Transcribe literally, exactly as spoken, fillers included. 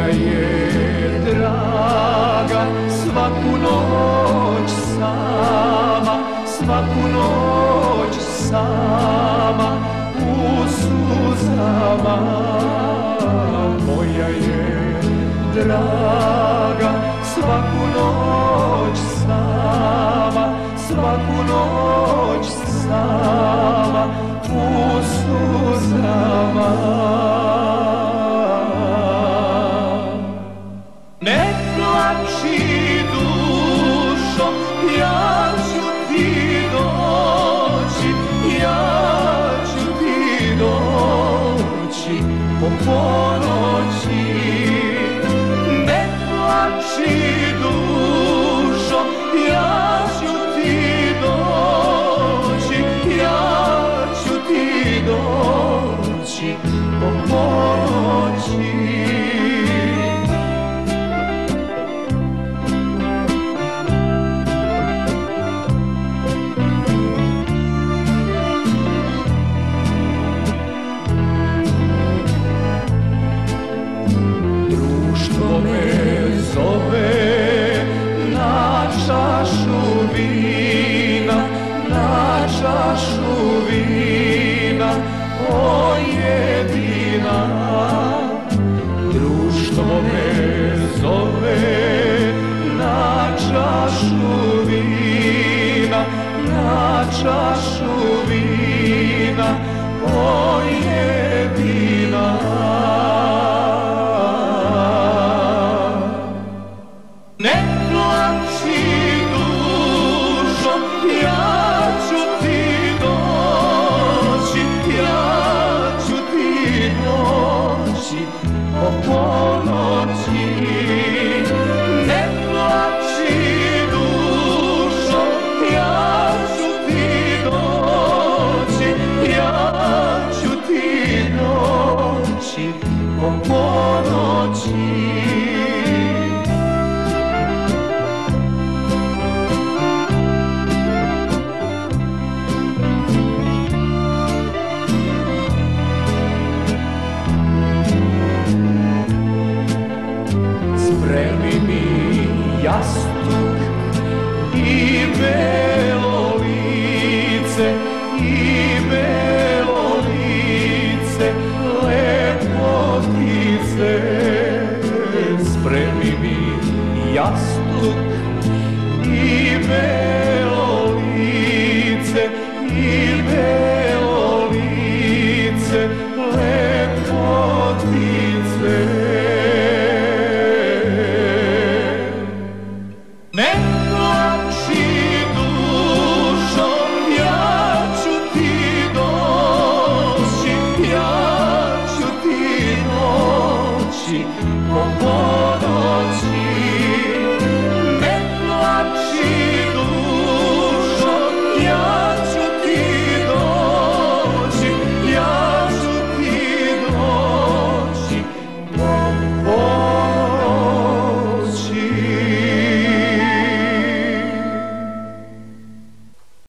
moja je draga, svaku noć sama, svaku noć sama u suzama. Moja je draga, svaku noć sama, svaku noć sama u suzama. Ne plači dušo, ja ću ti doći, ja ću ti doći po ponoći. Ne plači dušo, ja ću ti doći, ja ću ti doći po ponoći. Zove na čašu vina, na čašu vina, o jedina. Društvo me zove na čašu vina, na čašu vina, o jedina. Ne plači dušo, ja ću ti doći, ja ću ti doći po ponoći. Ne plači dušo, ja ću ti doći, ja ću ti doći po ponoći. Spremi mi jastuk i belo lice, i belo lice lepotice. Spremi mi jastuk i belo